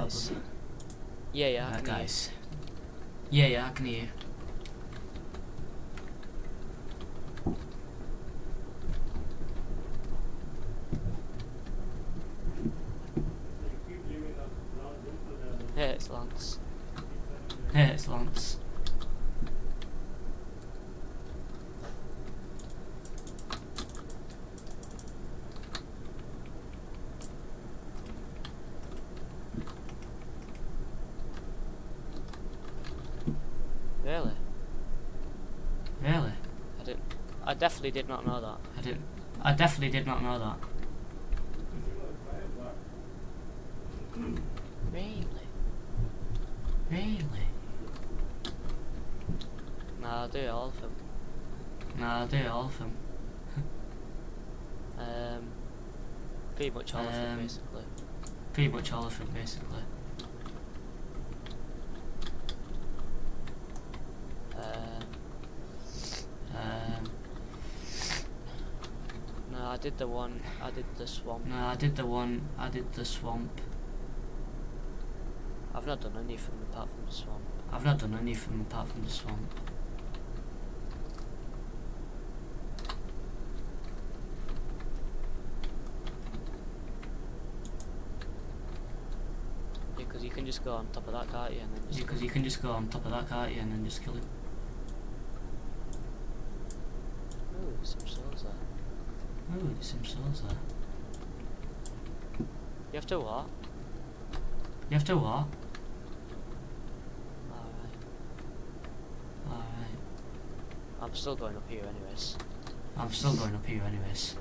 guys. problem? Yeah, I can hear Guys. Yeah, I can hear you. you. It's Lance. Yeah, it's Lance. Really? Really? I definitely did not know that. I definitely did not know that. Really? Really? Nah, I do all of them. Nah, I do all of them. Pretty much all of them, basically. Pretty much all of them, basically. No, I did the swamp. No, I did the swamp. I've not done anything apart from the swamp. I've not done anything apart from the swamp. Yeah, because you can just go on top of that, can't you? And then just Because you can just go on top of that, can't you, and then just kill him. Ooh, there's some souls there. Ooh, there's some souls there. You have to what? You have to what? Alright. I'm still going up here anyways. I'm still going up here anyways.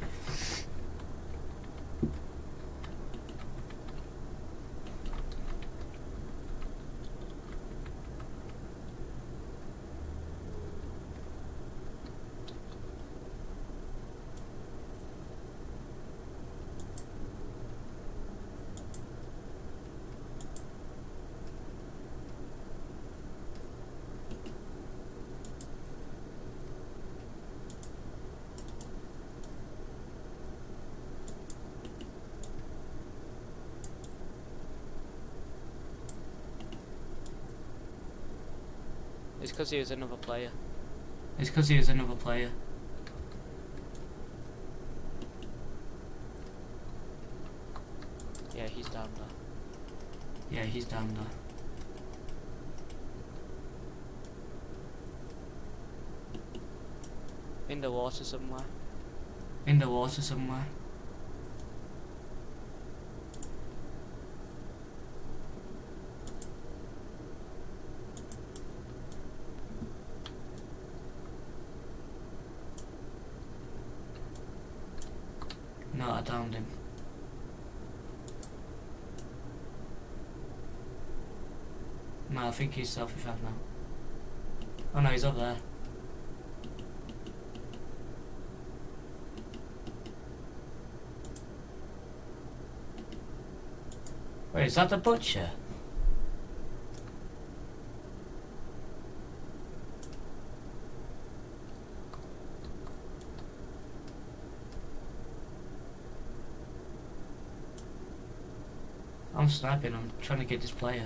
It's because he was another player. It's because he was another player. Yeah, he's down there. Yeah, he's down there. In the water somewhere. In the water somewhere. No, I downed him. No, I think he's self-revive now. Oh no, he's up there. Wait, is that the butcher? I'm sniping, I'm trying to get this player.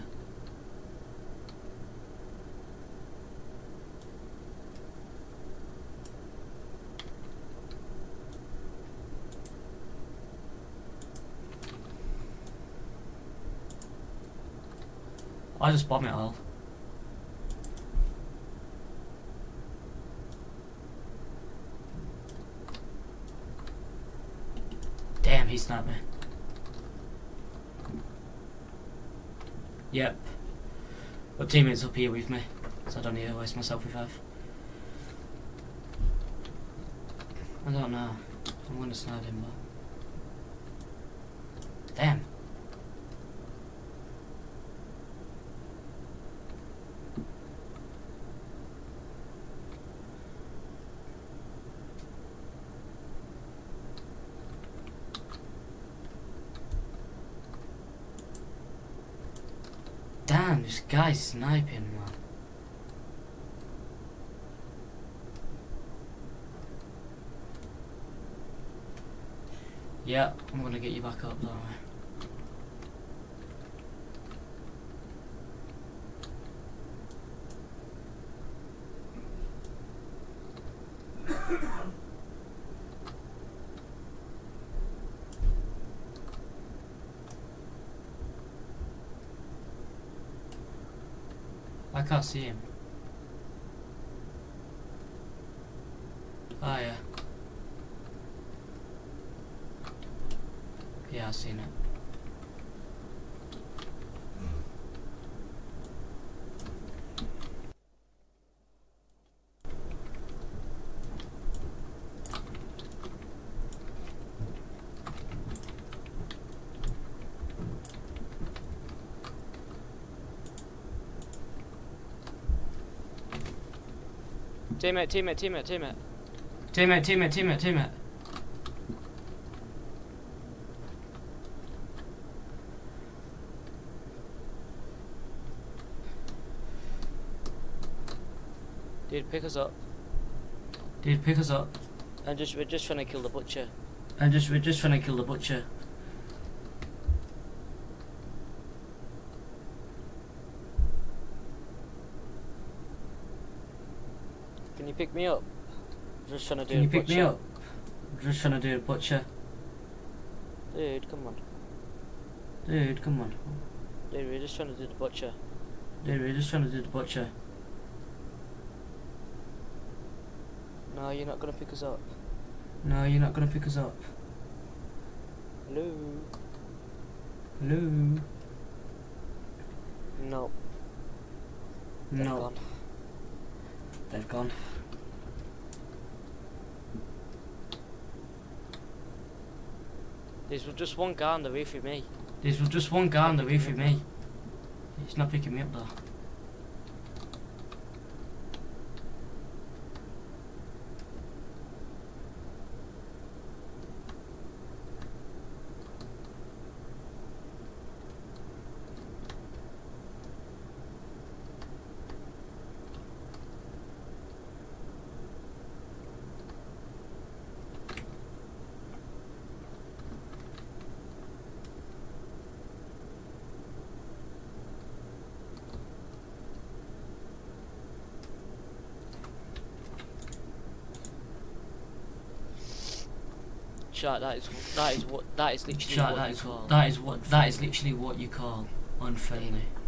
I'll just bomb it all. Damn, he sniped me. Yep. But teammates up here with me, so I don't need to waste myself revive. I don't know. I'm gonna snipe him though. Damn. Damn, this guy's sniping, man. Yeah, I'm gonna get you back up, don't I? I can't see him. Oh yeah. Yeah, I've seen it. Teammate, teammate, teammate, teammate. Teammate, teammate, teammate, teammate. Dude, pick us up. Dude, pick us up. We're just trying to kill the butcher. We're just trying to kill the butcher. Can you pick me up? Just trying to do Can you a pick butcher. me up? Just trying to do a butcher. Dude, come on. Dude, come on. Dude, we're just trying to do the butcher. Dude, we're just trying to do the butcher. No, you're not gonna pick us up. No, you're not gonna pick us up. Hello? Hello? No. They're No. gone. They've gone. There's just one guy on the roof with me. There's just one guy on the roof with me. He's not picking me up though. Chat, that is literally Chat, what you call. that is literally what you call unfriendly.